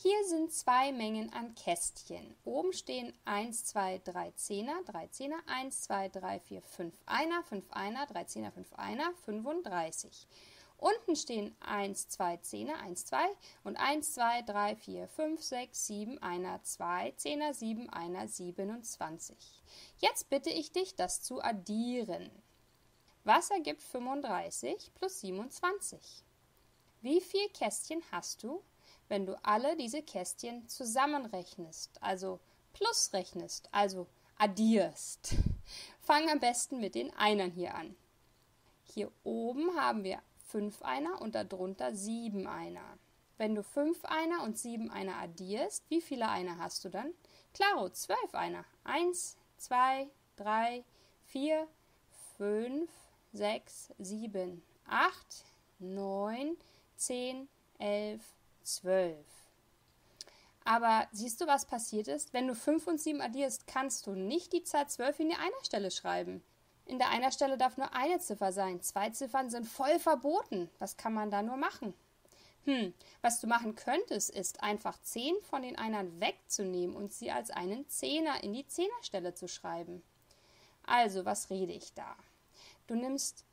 Hier sind zwei Mengen an Kästchen. Oben stehen 1, 2, 3 Zehner, 3 Zehner, 1, 2, 3, 4, 5 Einer, 5 Einer, 3 Zehner, 5 Einer, 35. Unten stehen 1, 2 Zehner, 1, 2 und 1, 2, 3, 4, 5, 6, 7 Einer, 2 Zehner, 7 Einer, 27. Jetzt bitte ich dich, das zu addieren. Was ergibt 35 plus 27? Wie viele Kästchen hast du, wenn du alle diese Kästchen zusammenrechnest, also plus rechnest, also addierst? Fang am besten mit den Einern hier an. Hier oben haben wir 5 Einer und darunter 7 Einer. Wenn du 5 Einer und 7 Einer addierst, wie viele Einer hast du dann? Klaro, 12 Einer. 1, 2, 3, 4, 5, 6, 7, 8, 9, 10, 11, 12. Aber siehst du, was passiert ist? Wenn du 5 und 7 addierst, kannst du nicht die Zahl 12 in die Einerstelle schreiben. In der Einerstelle darf nur eine Ziffer sein. 2 Ziffern sind voll verboten. Was kann man da nur machen? Was du machen könntest, ist einfach 10 von den Einern wegzunehmen und sie als einen Zehner in die Zehnerstelle zu schreiben. Also, was rede ich da? Du nimmst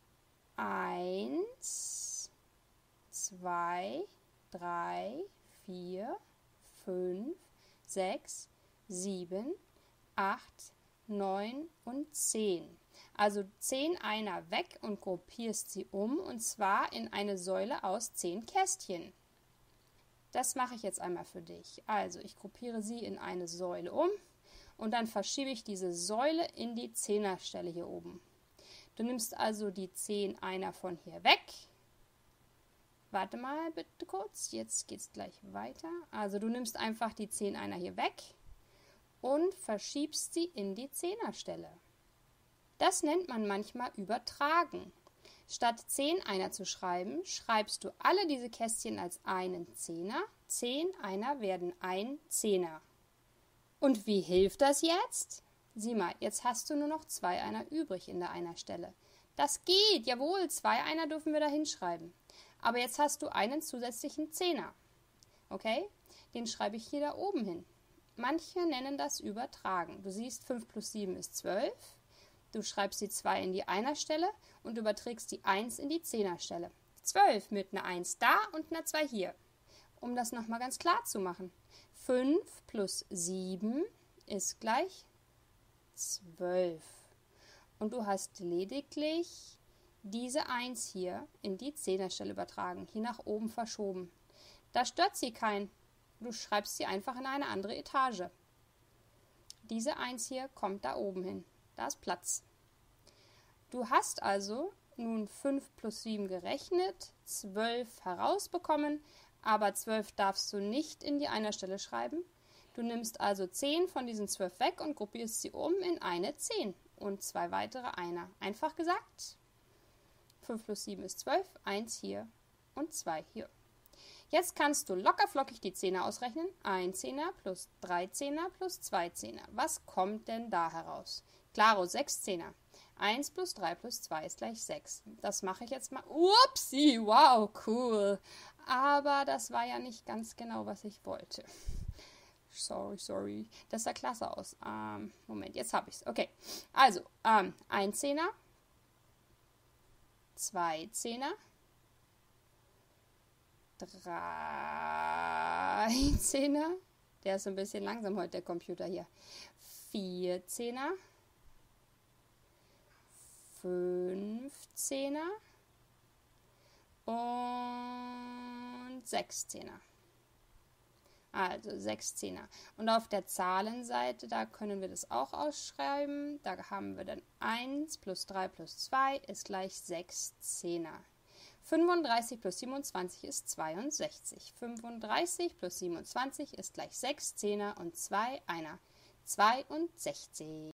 1, 2, 3, 4, 5, 6, 7, 8, 9 und 10. Also 10 Einer weg und gruppierst sie um, und zwar in eine Säule aus 10 Kästchen. Das mache ich jetzt einmal für dich. Also ich gruppiere sie in eine Säule um und dann verschiebe ich diese Säule in die Zehnerstelle hier oben. Du nimmst also die 10 Einer von hier weg. Warte mal bitte kurz, jetzt geht es gleich weiter. Also du nimmst einfach die 10 Einer hier weg und verschiebst sie in die Zehnerstelle. Das nennt man manchmal übertragen. Statt 10 Einer zu schreiben, schreibst du alle diese Kästchen als einen Zehner. 10 Einer werden ein Zehner. Und wie hilft das jetzt? Sieh mal, jetzt hast du nur noch 2 Einer übrig in der Einerstelle. Das geht, jawohl, 2 Einer dürfen wir da hinschreiben. Aber jetzt hast du einen zusätzlichen Zehner. Okay? Den schreibe ich hier da oben hin. Manche nennen das übertragen. Du siehst, 5 plus 7 ist 12. Du schreibst die 2 in die Einerstelle und überträgst die 1 in die Zehnerstelle. 12 mit einer 1 da und einer 2 hier. Um das nochmal ganz klar zu machen. 5 plus 7 ist gleich 12. Und du hast lediglich diese 1 hier in die Zehnerstelle übertragen, hier nach oben verschoben. Da stört sie keinen. Du schreibst sie einfach in eine andere Etage. Diese 1 hier kommt da oben hin. Da ist Platz. Du hast also nun 5 plus 7 gerechnet, 12 herausbekommen, aber 12 darfst du nicht in die Einerstelle schreiben. Du nimmst also 10 von diesen 12 weg und gruppierst sie um in eine 10 und 2 weitere Einer. Einfach gesagt. 5 plus 7 ist 12, 1 hier und 2 hier. Jetzt kannst du locker flockig die Zehner ausrechnen. 1 Zehner plus 3 Zehner plus 2 Zehner. Was kommt denn da heraus? Klaro, 6 Zehner. 1 plus 3 plus 2 ist gleich 6. Das mache ich jetzt mal. Upsi, wow, cool. Aber das war ja nicht ganz genau, was ich wollte. Sorry. Das sah klasse aus. Moment, jetzt habe ich es. Okay, also 1 Zehner. 2 Zehner, 3 Zehner, der ist ein bisschen langsam heute, der Computer hier, 4 Zehner, 5 Zehner und 6 Zehner. Also 6 Zehner. Und auf der Zahlenseite, da können wir das auch ausschreiben. Da haben wir dann 1 plus 3 plus 2 ist gleich 6 Zehner. 35 plus 27 ist 62. 35 plus 27 ist gleich 6 Zehner und 2 Einer. 62.